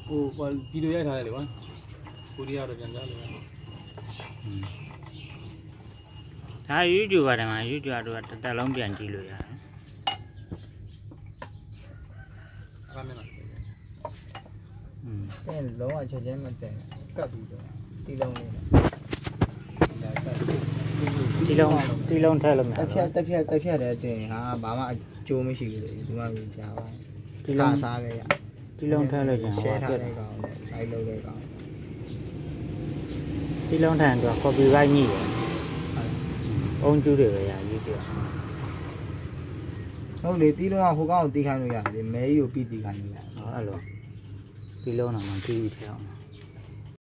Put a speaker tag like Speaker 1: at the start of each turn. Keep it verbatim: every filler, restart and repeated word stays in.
Speaker 1: ဟိုဗီဒီယိုရိုက်ထားတယ်လေကွာကိုရီးယားတော့ပြန်ကြလို့
Speaker 2: ဒါ YouTube ပါတယ်မှာ YouTube တော့တစ်သက်လုံးပြန်ကြည့်လို့ရတယ်
Speaker 1: အားမင်းလား
Speaker 3: อืมတဲ့လုံးဝချက်ချင်းမတန်ကတ်ပြီးတော့တီလုံးလေး
Speaker 2: တီလုံးတီလုံးထဲလို့မရ
Speaker 3: တက်ဖြတ်တက်ဖြတ်တက်ဖြတ်တဲ့အချိန်ဟာဘာမှအကျိုးမရှိဘူးလေဒီမှာမြင်ကြပါ
Speaker 2: တီလုံး
Speaker 3: စားခဲ့ရ
Speaker 2: တီလုံးထဲလို့ရှင်ဟော
Speaker 3: ပြတ်တယ်ကောင်လိုက်လုပ်တဲ့ကောင်
Speaker 2: တီလုံးထဲတော့ copyright ညိတယ်အုံးကျူးတွေပဲရရေးပြ
Speaker 3: ဟုတ်လေတီလုံးကဟိုကောင်ကိုတီးခိုင်းလို့ရတယ်မဲကြီးကိုပြီးတီးခိုင်းလို့ရတယ်
Speaker 2: ဟောအဲ့လိုတီလုံးတော့မတီးဘူးထဲအောင်